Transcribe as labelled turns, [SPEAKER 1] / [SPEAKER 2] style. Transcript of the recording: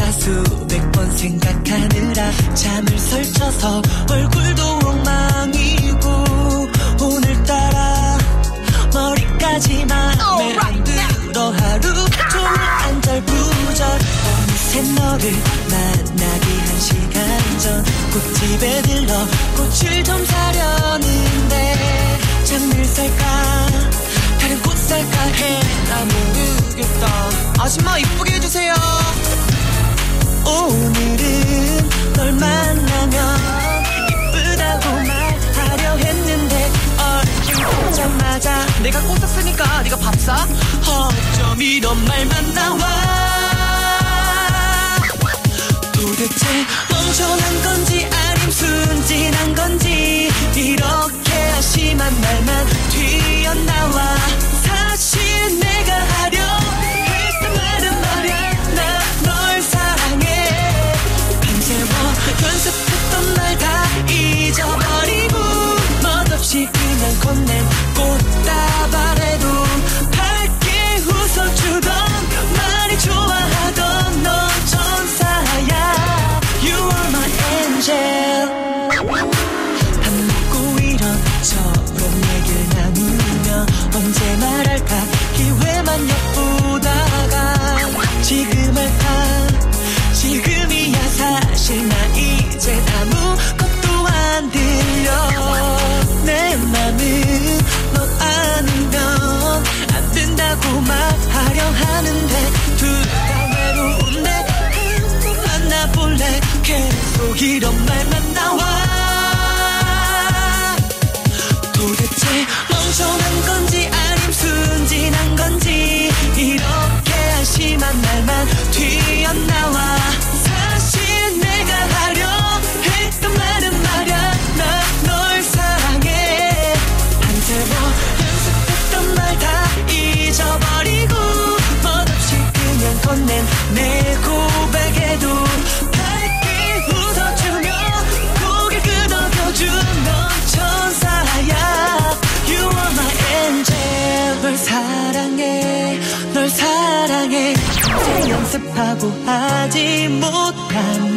[SPEAKER 1] 내가 수백 번 생각하느라 잠을 설쳐서 얼굴도 엉망이고 오늘따라 머리까지 맘에 안 들어 하루 종일 안절부절 어느새 너를 만나기 1시간 전 꽃집에 들러 꽃을 좀 사려는데 장미를 살까 다른 꽃 살까 해 나 모르겠다. 아줌마 이쁘게 해주세요. 오늘은 널 만나면 이쁘다고 말하려 했는데 얼굴 보자마자 내가 꽃 샀으니까 네가 밥 사? 어쩜 이런 말만 나와. 도대체 멍청한 건지 아님 순진한 건지 이렇게 한심한 말만 튀어나와. 사실 내가 하려 했던 말은 말야 나 널 사랑해. 밤새워 연습했던 말 다 잊어버리고 멋없이 그냥 건넨 꽃다발에도 밝게 웃어주던 많이 좋아하던 넌 천사야. You are my angel. 밥 먹고 이런저런 얘기를 나누며 언제 말할까 기회만 엿보다가 지금 할까 지금이야. 사실 나 이제 아무것도 안 들려. 내 맘은 너 아니면 안 된다고 말하려 하는데 둘다 외로운데 한번 만나볼래. 계속 이런 말만 나와. 도대체 멍청한 건지 아님 순진한 건지 이렇게 한심한 말만 튀어나와. 사실 내가 하려 했던 말은 말야 나 널 사랑해. 밤새워 연습했던 말 다 잊어버리고 멋없이 그냥 건넨 내 고백에도 밝게 웃어주며 고개 끄덕여준 넌 천사야. You are my angel. 널 사랑해 널 사랑해. 이제 연습하고 하지 못한